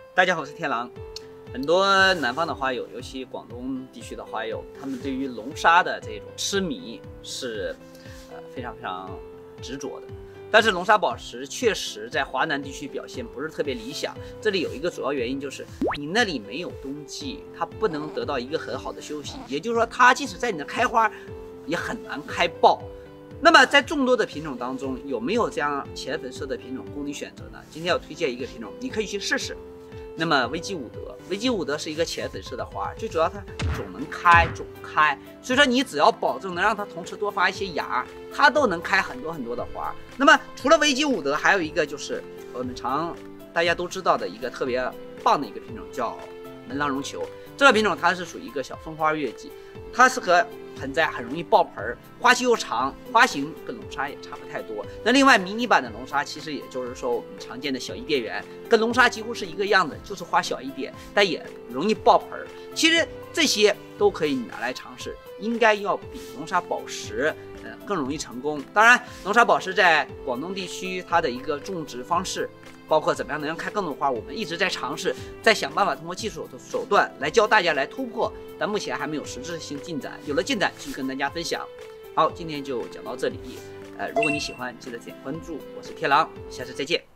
大家好，我是天狼。很多南方的花友，尤其广东地区的花友，他们对于龙沙的这种痴迷是非常执着的。但是龙沙宝石确实在华南地区表现不是特别理想，这里有一个主要原因就是你那里没有冬季，它不能得到一个很好的休息，也就是说它即使在你的开花也很难开爆。那么在众多的品种当中，有没有这样浅粉色的品种供你选择呢？今天要推荐一个品种，你可以去试试。那么危基伍德，危基伍德是一个浅粉色的花，最主要它总能开总开，所以说你只要保证能让它同时多发一些芽，它都能开很多的花。那么除了危基伍德，还有一个就是我们大家都知道的一个特别棒的一个品种，叫门廊绒球。这个品种它是属于一个小风花月季，它适合盆栽，很容易爆盆，花期又长，花型跟龙沙也差不太多。那另外迷你版的龙沙，其实也就是说我们常见的小伊甸园，跟龙沙几乎是一个样子，就是花小一点，但也容易爆盆。其实这些都可以拿来尝试，应该要比龙沙宝石更容易成功。当然，龙沙宝石在广东地区它的一个种植方式，包括怎么样能开更多花，我们一直在尝试，在想办法通过技术的手段来教大家来突破，但目前还没有实质性进展。有了进展，继续跟大家分享。好，今天就讲到这里。如果你喜欢，记得点关注。我是天狼，下次再见。